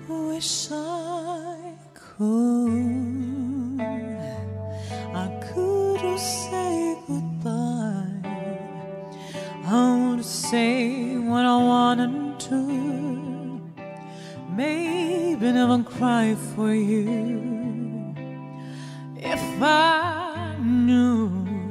Wish I could say goodbye. I want to say what I wanted to. Maybe never cry for you. If I knew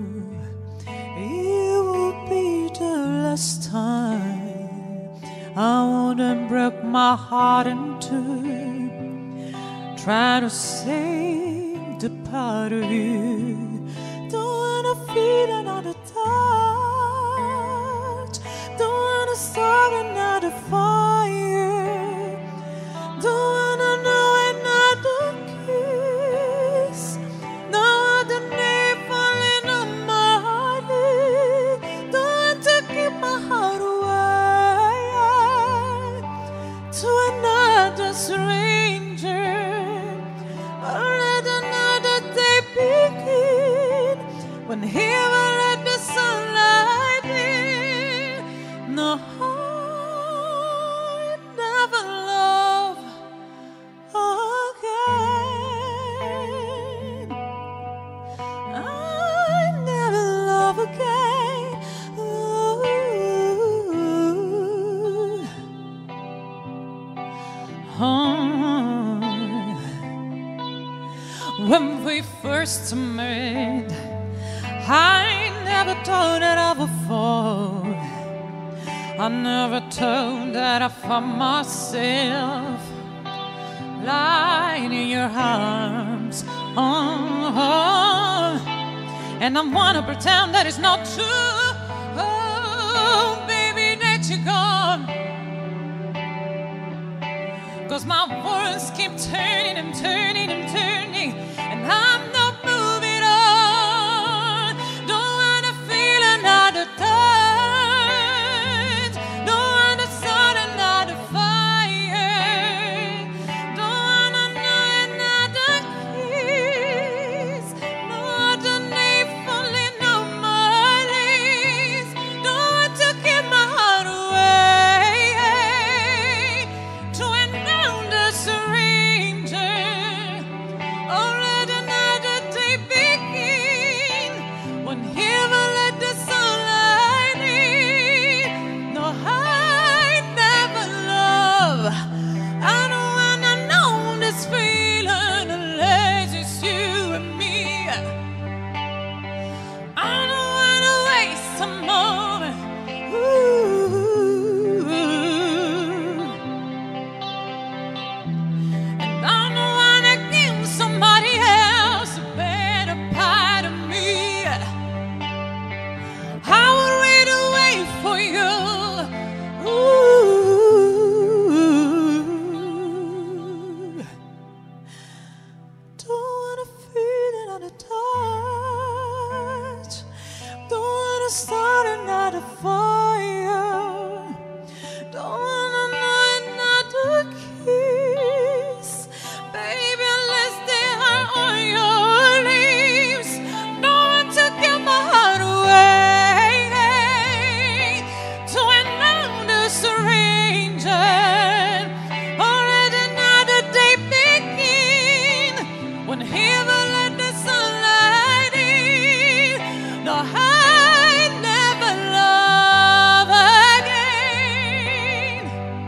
it would be the last time, I wouldn't break my heart in two, try to save the part of you. Don't wanna feel another touch, don't wanna start another fire, don't wanna know another kiss, no other name falling on my heart. Don't want to keep my heart away to another stranger. Or let another day begin when he will let the sunlight in. No, I never love again. I never love again. Ooh. When we first met, I never thought that I would fall. I never thought that I found myself lying in your arms. And I wanna pretend that it's not true. Oh, baby, that you're gone. 'Cause my words keep turning and turning and turning, and I'm not moving on. Don't wanna feel another touch, don't wanna start another fire, don't wanna know another kiss, no other name falling on my lips. Don't want to keep my heart away to another stranger. Oh, let another day begin when he will let the sunlight in. No, I never love. I don't wanna know this feeling unless it's you and me. I don't wanna waste a moment. Ooh. And I don't wanna give somebody else a better part of me. I would wait away for you. Ooh. Don't wanna feel another touch, don't wanna start another fire, don't wanna know another kiss, baby, unless they are on your lips. Don't want to give my heart away to another stranger. Or let another day begin when he will let the sunlight in. No, I never love again.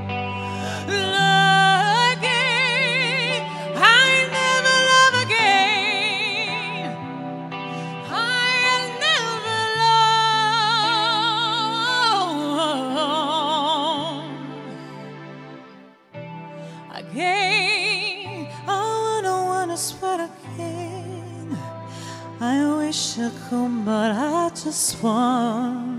Love again. I never love again. I'll never love again. Oh, I don't wanna sweat again. I wish I could, but I just want